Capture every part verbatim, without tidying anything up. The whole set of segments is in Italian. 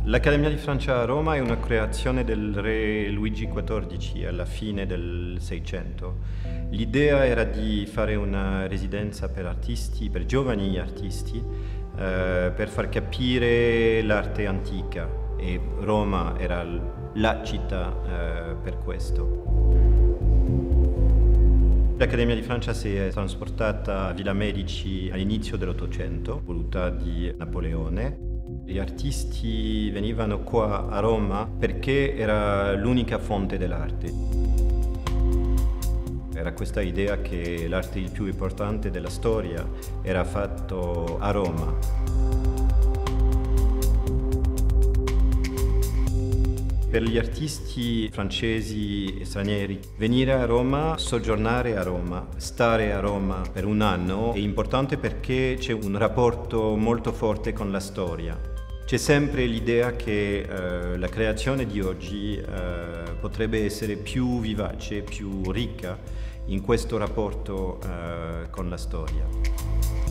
L'Accademia di Francia a Roma è una creazione del re Luigi quattordici alla fine del Seicento. L'idea era di fare una residenza per artisti, per giovani artisti, eh, per far capire l'arte antica, e Roma era la città eh, per questo. L'Accademia di Francia si è trasportata a Villa Medici all'inizio dell'Ottocento, voluta di Napoleone. Gli artisti venivano qua a Roma perché era l'unica fonte dell'arte. Era questa idea che l'arte il più importante della storia era fatto a Roma. Per gli artisti francesi e stranieri, venire a Roma, soggiornare a Roma, stare a Roma per un anno è importante perché c'è un rapporto molto forte con la storia. C'è sempre l'idea che eh, la creazione di oggi eh, potrebbe essere più vivace, più ricca in questo rapporto eh, con la storia.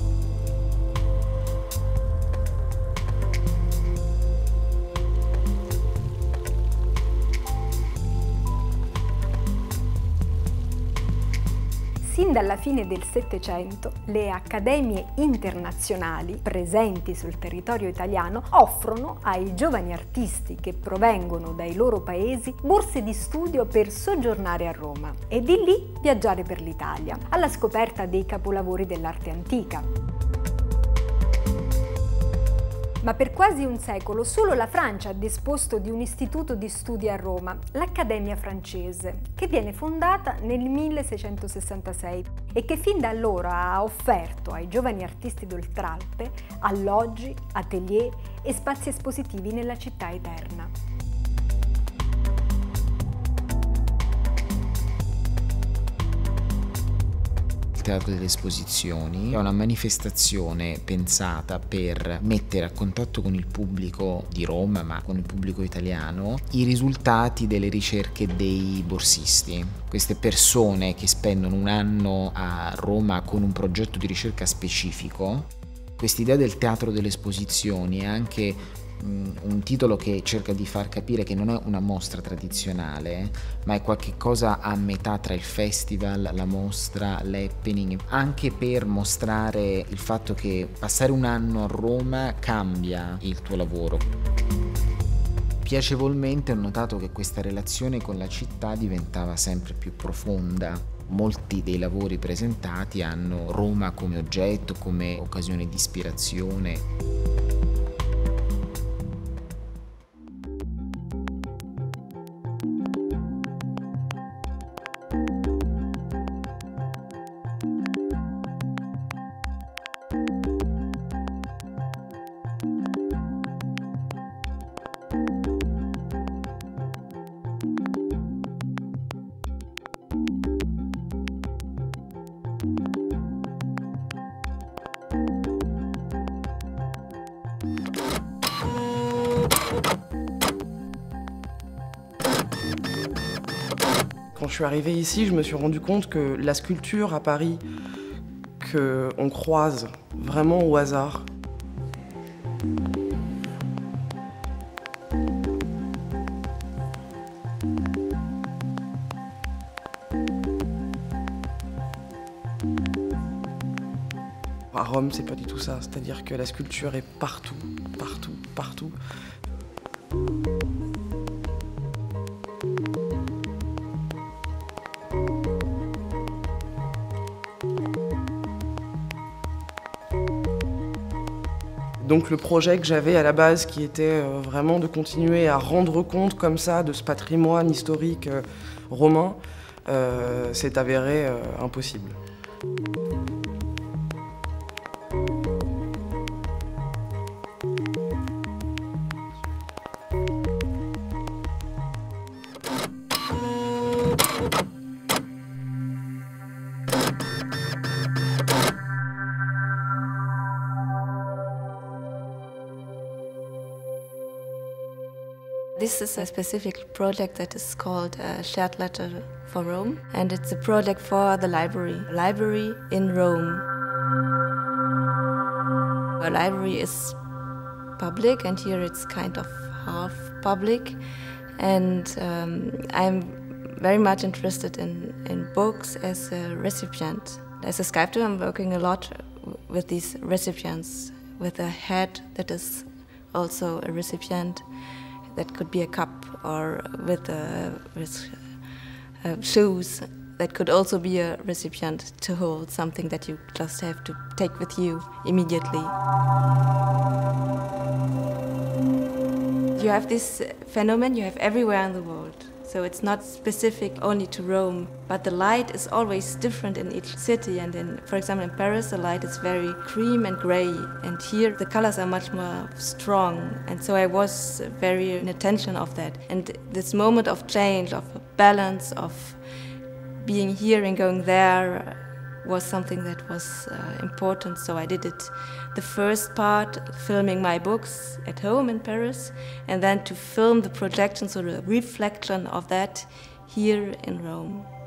Sin dalla fine del Settecento, le accademie internazionali presenti sul territorio italiano offrono ai giovani artisti che provengono dai loro paesi borse di studio per soggiornare a Roma e di lì viaggiare per l'Italia, alla scoperta dei capolavori dell'arte antica. Ma per quasi un secolo solo la Francia ha disposto di un istituto di studi a Roma, l'Accademia francese, che viene fondata nel milleseicentosessantasei e che fin da allora ha offerto ai giovani artisti d'Oltralpe alloggi, atelier e spazi espositivi nella città eterna. Il Teatro delle Esposizioni è una manifestazione pensata per mettere a contatto con il pubblico di Roma, ma con il pubblico italiano, i risultati delle ricerche dei borsisti. Queste persone che spendono un anno a Roma con un progetto di ricerca specifico. Quest'idea del Teatro delle Esposizioni è anche un titolo che cerca di far capire che non è una mostra tradizionale, ma è qualche cosa a metà tra il festival, la mostra, l'happening, anche per mostrare il fatto che passare un anno a Roma cambia il tuo lavoro. Piacevolmente ho notato che questa relazione con la città diventava sempre più profonda. Molti dei lavori presentati hanno Roma come oggetto, come occasione di ispirazione. Quand je suis arrivée ici, je me suis rendu compte que la sculpture à Paris, qu'on croise vraiment au hasard, à Rome, c'est pas du tout ça. C'est-à-dire que la sculpture est partout, partout, partout. Donc le projet que j'avais à la base, qui était vraiment de continuer à rendre compte comme ça de ce patrimoine historique romain, euh, s'est avéré euh, impossible. This is a specific project that is called uh, Shared Letter for Rome, and it's a project for the library, a library in Rome. A library is public, and here it's kind of half public. And um, I'm very much interested in, in books as a recipient. As a sculptor, I'm working a lot with these recipients, with a head that is also a recipient. That could be a cup, or with, a, with uh, shoes. That could also be a recipient to hold something that you just have to take with you immediately. You have this phenomenon you have everywhere in the world. So it's not specific only to Rome, but the light is always different in each city. And in, for example, in Paris, the light is very cream and gray, and here the colors are much more strong. And so I was very in attention of that. And this moment of change, of balance, of being here and going there, was something that was uh, important, so I did it. The first part, filming my books at home in Paris, and then to film the projection, so the reflection of that here in Rome.